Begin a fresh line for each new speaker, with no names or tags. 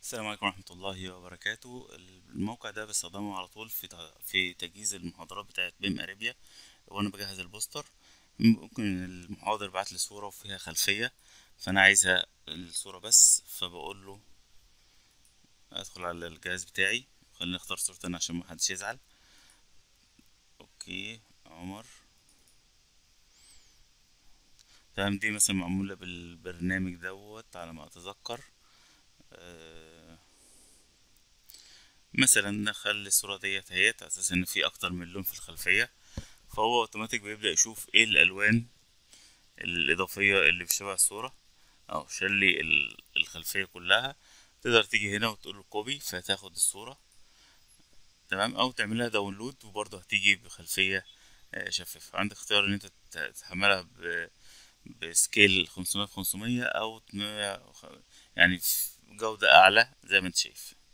السلام عليكم ورحمة الله وبركاته. الموقع ده بستخدمه على طول في تجهيز المحاضرات بتاعت بيم أريبيا. وأنا بجهز البوستر ممكن المحاضر بعت لي صورة وفيها خلفية، فأنا عايزها الصورة بس، فبقول له أدخل على الجهاز بتاعي. خليني أختار صورتين عشان محدش يزعل. أوكي، عمر. تمام، دي مثلا معمولة بالبرنامج دوت على ما أتذكر. مثلا نخلي الصورة ديت اهيت على أساس إن في أكتر من لون في الخلفية، فهو اوتوماتيك بيبدأ يشوف ايه الالوان الاضافية اللي في شبه الصورة، او شلي الخلفية كلها. تقدر تيجي هنا وتقول له كوبي فتاخد الصورة، تمام، او تعملها داونلود وبرضه هتيجي بخلفية شفافة. عندك اختيار ان انت تحملها بسكيل 500 في 500 او 800، يعني في جودة اعلى زي ما انت شايف.